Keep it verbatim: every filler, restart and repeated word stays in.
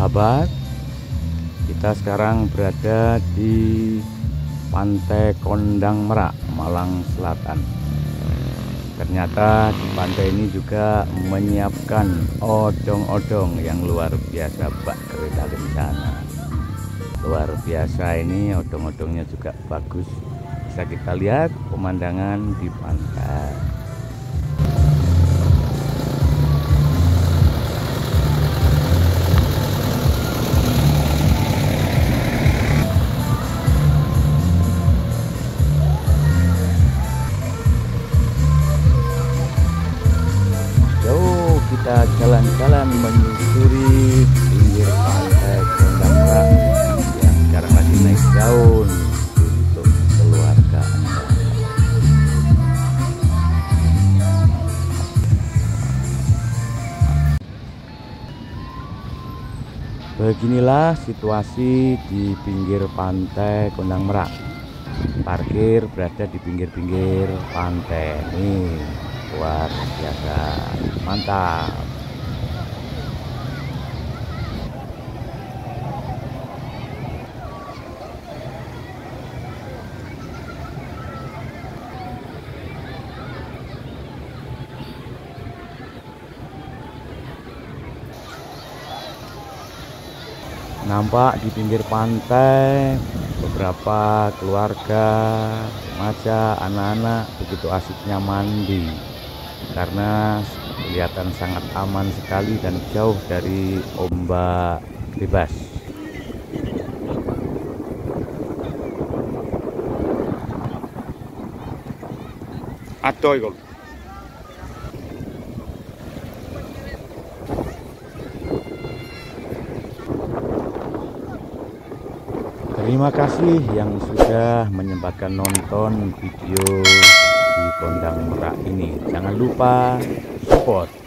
sahabat, kita sekarang berada di Pantai Kondang Merak, Malang Selatan. Ternyata di pantai ini juga menyiapkan odong-odong yang luar biasa, bak kereta kencana. Luar biasa ini, odong-odongnya juga bagus. Bisa kita lihat pemandangan di pantai. Kita jalan-jalan menyusuri pinggir pantai Kondang Merak yang sekarang lagi naik daun untuk keluarga Anda. Beginilah situasi di pinggir pantai Kondang Merak. Parkir berada di pinggir-pinggir pantai nih. Luar biasa, mantap. Nampak di pinggir pantai beberapa keluarga, remaja, anak-anak begitu asiknya mandi. Karena kelihatan sangat aman sekali dan jauh dari ombak bebas. Adoy kok. Terima kasih yang sudah menyempatkan nonton video di Kondang Merak ini. Jangan lupa support